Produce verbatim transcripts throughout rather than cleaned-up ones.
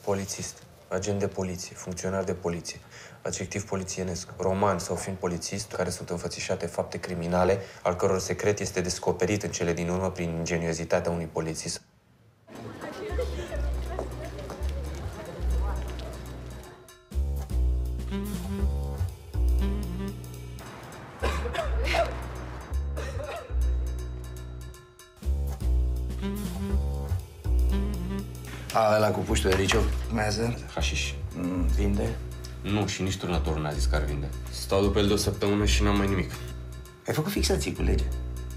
Polițist, agent de poliție, funcționar de poliție, adjectiv polițienesc, roman sau film polițist, care sunt înfățișate fapte criminale, al căror secret este descoperit în cele din urmă prin ingeniozitatea unui polițist. A, ăla cu puștul de liceu? Mează? Hașiș. Mm, vinde? Nu, și nici turnătorul n-a zis că ar vinde. Stau după el de o săptămână și n-am mai nimic. Ai făcut fixații cu lege.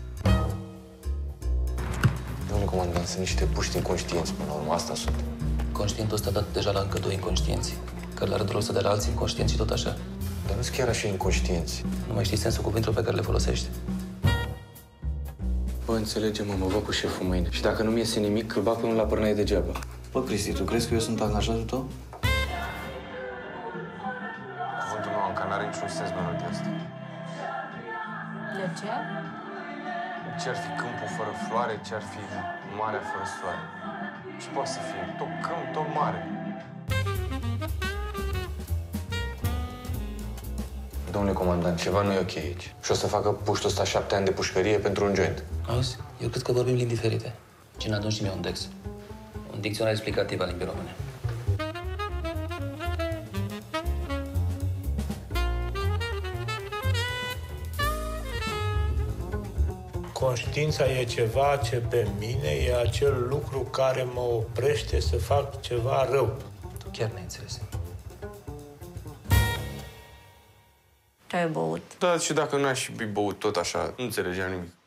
Domnule comandant, sunt niște puști inconștienți, până la urmă, asta sunt. Conștientul ăsta a dat deja la încă doi inconștienți. Că le-ar de să de la alții inconștienți și tot așa. Dar nu sunt chiar așa inconștienți. Nu mai știi sensul cuvintelor pe care le folosești. Bă, înțelege-mă, mă bag cu șeful mâine. Și dacă nu-mi iese nimic, îl bag pe unul la pârnaie degeaba. Bă, Cristi, tu crezi că eu sunt angajatul tău? Cuvântul meu încă n-are niciun sens melodia asta. De ce? Ce-ar fi câmpul fără floare, ce-ar fi marea fără soare? Ce poate să fie? Tot câmp, tot mare. Domnule comandant, ceva nu e ok aici. Și o să facă puștul ăsta șapte ani de pușcărie pentru un joint. Auzi? Eu cred că vorbim limbi diferite. Cine atunci și mie un dex. Un dicționar explicativ al limbii române. Conștiința e ceva ce pe mine e acel lucru care mă oprește să fac ceva rău. Tu chiar n-ai înțeles. Ce ai băut? Da, și dacă n-aș fi băut tot așa, nu înțelegeam nimic.